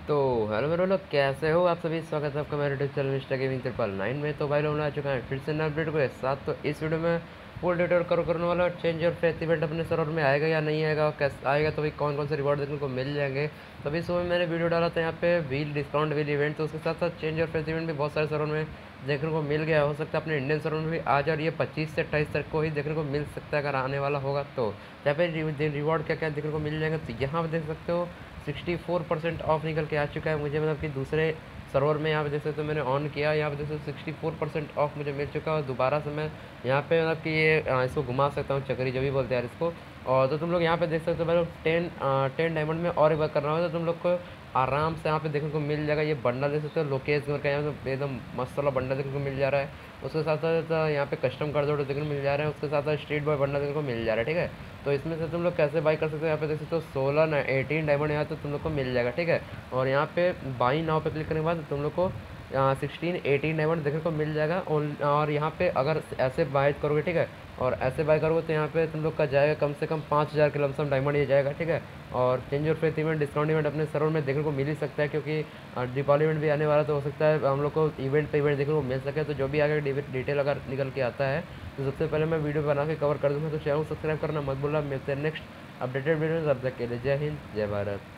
तो हेलो मेरे लोग, कैसे हो आप सभी। स्वागत है आपका मेरे यूट्यूब चैनल मिस्टर गेमिंग 999 में। तो भाई लोग आ चुका है फिर से नया अपडेट के साथ। तो इस वीडियो में फुल डिटेल कवर करने वाला चेंज और फेथ इवेंट अपने सर्वर में आएगा या नहीं आएगा, कैसे आएगा, तो भाई कौन कौन से रिवॉर्ड देखने को मिल जाएंगे। तो अभी सुबह मैंने वीडियो डाला था यहाँ पे व्हील डिस्काउंट व्हील इवेंट, तो उसके साथ साथ चेंज और फेथ इवेंट भी बहुत सारे सर्वर में देखने को मिल गया। हो सकता है अपने इंडियन सर्वर में भी आज, और ये 25 से 28 तक को ही देखने को मिल सकता है अगर आने वाला होगा। तो यहाँ पे रिवॉर्ड क्या क्या देखने को मिल जाएगा, तो यहाँ पर देख सकते हो 64% ऑफ निकल के आ चुका है मुझे, मतलब कि दूसरे सर्वर में। यहाँ पे जैसे तो मैंने ऑन किया, यहाँ पे जैसे 64% ऑफ मुझे मिल चुका है। और दोबारा से मैं यहाँ पे मतलब कि ये इसको घुमा सकता हूँ, चक्री जो भी बोलते हैं यार इसको। और तो तुम लोग यहाँ पे देख सकते हो भाई लोग 10 डायमंड में और एक बार करना होगा तो तुम लोग को आराम से यहाँ पे देखने को मिल जाएगा। ये बंडल देख सकते हो लोकेश का, यहाँ पे एकदम मस्त वाला बंडल देखने को मिल जा रहा है। उसके साथ साथ यहाँ पे कस्टम कर दो देखने को मिल जा रहा है। उसके साथ साथ स्ट्रीट बॉय बंडल देखने को मिल जा रहा है, ठीक है। तो इसमें से तुम लोग कैसे बाई कर सकते हो, यहाँ पे देख सकते हो 18 डायमंड यहाँ तो तुम लोग को मिल जाएगा, ठीक है। और यहाँ पे बाई नाव पे क्लिक करने के बाद तुम लोग को 16 18 डायमंड देखने को मिल जाएगा। और यहाँ पे अगर ऐसे बाय करोगे, ठीक है, और ऐसे बाय करोगे तो यहाँ पे तुम लोग का जाएगा कम से कम 5000 के लमसम डायमंड ये जाएगा, ठीक है। और चेंज और फेथ इवेंट डिस्काउंट इवेंट अपने सर्वर में देखने को मिल ही सकता है, क्योंकि दीपावली इवेंट भी आने वाला, तो हो सकता है हम लोग को इवेंट पे इवेंट देखने को मिल सके। तो जो भी आगे डिटेल अगर निकल के आता है तो सबसे पहले मैं वीडियो बना के कवर कर दूँगा। तो चैनल सब्सक्राइब करना मत भूलना। मिलते हैं नेक्स्ट अपडेटेड वीडियो, तब तक के लिए जय हिंद जय भारत।